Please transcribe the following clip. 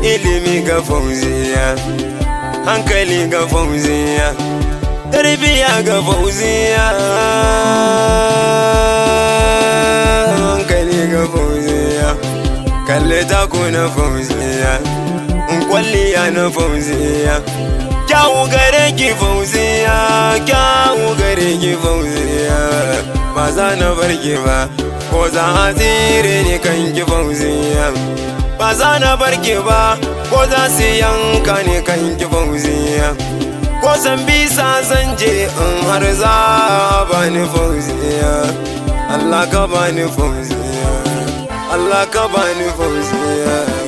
ilimi ga Fauziya, hankali ga Fauziya, tarbiya ga Fauziya, hankali ga Fauziya, kalle taku na Fauziya, kwalliya na Fauziya, kyawu gare ki Fauziya, kyawu gare ki Fauziya, ba za na barki ba ko za a tsire ni kan ki Fauziya, ba za na barki ba ko za su yanka ni kan ki Fauziya, ko san bisa zan je in har za ba ni Fauziya, Allah ka ba ni Fauziya, Allah ka ba ni Fauziya.